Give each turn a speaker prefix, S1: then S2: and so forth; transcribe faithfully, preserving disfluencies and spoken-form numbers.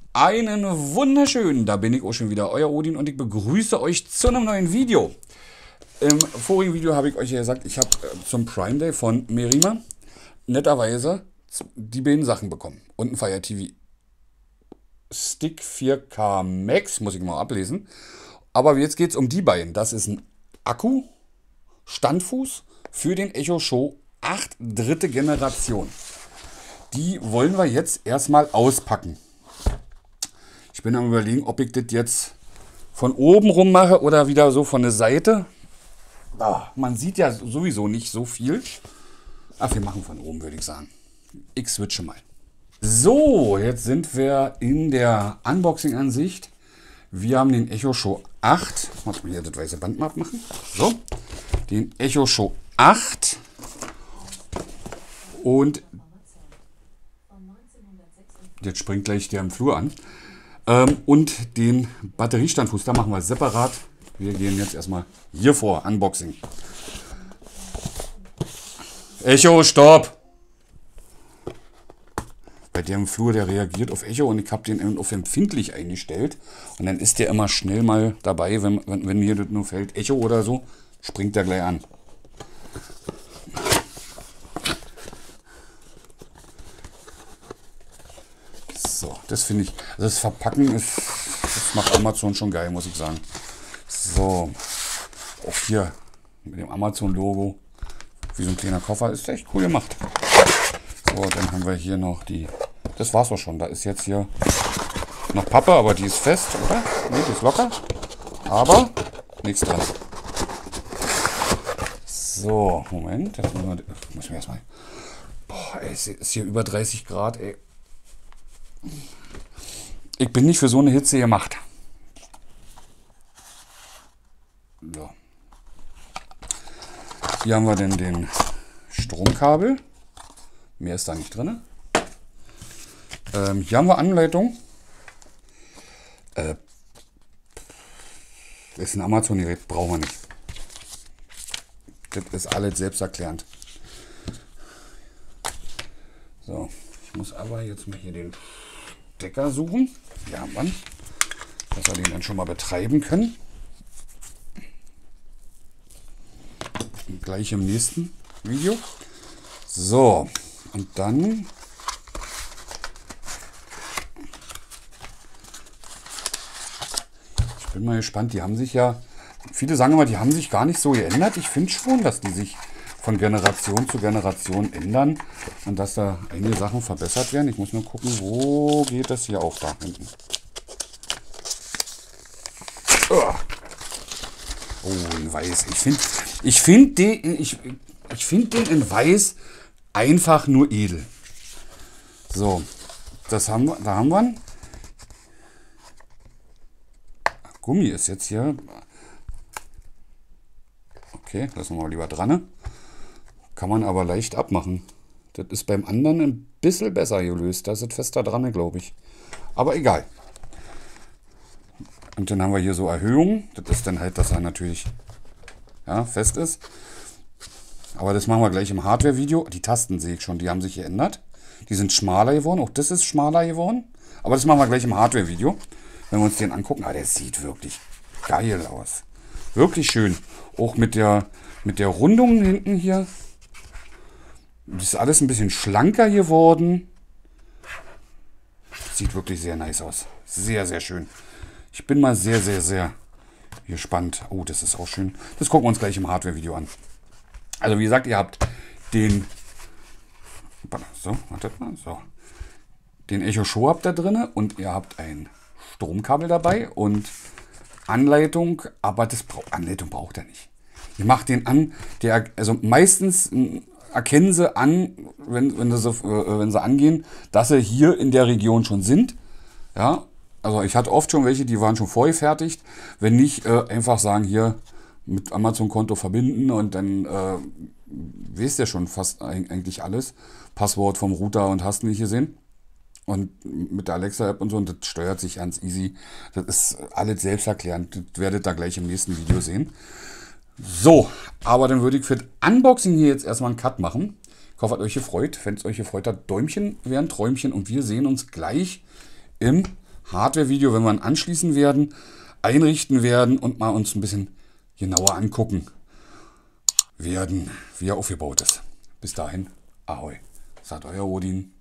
S1: Einen wunderschönen, da bin ich auch schon wieder, euer Odin und ich begrüße euch zu einem neuen Video. Im vorigen Video habe ich euch ja gesagt, ich habe äh, zum Prime Day von Merima netterweise die beiden Sachen bekommen. Und ein Fire T V Stick vier K Max, muss ich mal ablesen. Aber jetzt geht es um die beiden. Das ist ein Akku, Standfuß für den Echo Show acht dritte Generation. Die wollen wir jetzt erstmal auspacken. Ich bin am Überlegen, ob ich das jetzt von oben rum mache oder wieder so von der Seite. Ah, man sieht ja sowieso nicht so viel. Ach, wir machen von oben, würde ich sagen. Ich switche mal. So, jetzt sind wir in der Unboxing-Ansicht. Wir haben den Echo Show acht. Muss man hier das weiße Band mal abmachen. So, den Echo Show acht. Und jetzt springt gleich der im Flur an. Ähm, und den Batteriestandfuß, da machen wir separat. Wir gehen jetzt erstmal hier vor. Unboxing. Echo, stopp! Bei der im Flur, der reagiert auf Echo und ich habe den auf empfindlich eingestellt. Und dann ist der immer schnell mal dabei, wenn, wenn, wenn mir das nur fällt, Echo oder so, springt der gleich an. So, das finde ich, also das Verpacken ist, das macht Amazon schon geil, muss ich sagen. So, auch hier mit dem Amazon-Logo, wie so ein kleiner Koffer, ist echt cool gemacht. So, dann haben wir hier noch die, das war's auch schon, da ist jetzt hier noch Pappe, aber die ist fest, oder? Ne, die ist locker, aber nichts dran. So, Moment, das müssen wir, müssen wir erstmal, boah, ey, es ist hier über dreißig Grad, ey. Ich bin nicht für so eine Hitze gemacht. So. Hier haben wir denn den Stromkabel. Mehr ist da nicht drin. Ähm, hier haben wir Anleitung. Äh, das ist ein Amazon-Gerät, brauchen wir nicht. Das ist alles selbsterklärend. So, ich muss aber jetzt mal hier den Stecker suchen. Ja, Mann. Dass wir den dann schon mal betreiben können. Und gleich im nächsten Video. So, und dann ich bin mal gespannt, die haben sich ja, viele sagen immer, die haben sich gar nicht so geändert. Ich finde schon, dass die sich von Generation zu Generation ändern und dass da einige Sachen verbessert werden. Ich muss nur gucken, wo geht das hier auf, da hinten. Oh, in weiß. Ich finde ich find den, ich, ich find den in weiß einfach nur edel. So, das haben wir, da haben wir einen. Gummi ist jetzt hier. Okay, lassen wir mal lieber dran. Kann man aber leicht abmachen. Das ist beim anderen ein bisschen besser gelöst. Da ist es fester dran, glaube ich. Aber egal. Und dann haben wir hier so Erhöhungen. Das ist dann halt, dass er natürlich ja, fest ist. Aber das machen wir gleich im Hardware-Video. Die Tasten sehe ich schon, die haben sich geändert. Die sind schmaler geworden. Auch das ist schmaler geworden. Aber das machen wir gleich im Hardware-Video. Wenn wir uns den angucken. Ah, der sieht wirklich geil aus. Wirklich schön. Auch mit der, mit der Rundung hinten hier. Das ist alles ein bisschen schlanker geworden. Sieht wirklich sehr nice aus. Sehr, sehr schön. Ich bin mal sehr, sehr, sehr gespannt. Oh, das ist auch schön. Das gucken wir uns gleich im Hardware-Video an. Also wie gesagt, ihr habt den so, wartet mal, so. Den Echo Show habt da drin und ihr habt ein Stromkabel dabei und Anleitung, aber das braucht Anleitung braucht er nicht. Ihr macht den an, der also meistens erkennen sie an, wenn, wenn, sie, äh, wenn sie angehen, dass sie hier in der Region schon sind. Ja, also ich hatte oft schon welche, die waren schon vorgefertigt. Wenn nicht, äh, einfach sagen, hier mit Amazon-Konto verbinden und dann äh, wisst ihr schon fast eigentlich alles. Passwort vom Router und hast nicht gesehen. Und mit der Alexa-App und so, und das steuert sich ganz easy. Das ist alles selbsterklärend. Das werdet ihr gleich im nächsten Video sehen. So, aber dann würde ich für das Unboxing hier jetzt erstmal einen Cut machen. Ich hoffe, hat euch gefreut. Wenn es euch gefreut hat, Däumchen wären Träumchen und wir sehen uns gleich im Hardware-Video, wenn wir ihn anschließen werden, einrichten werden und mal uns ein bisschen genauer angucken werden, wie er aufgebaut ist. Bis dahin, ahoi, sagt euer Odin.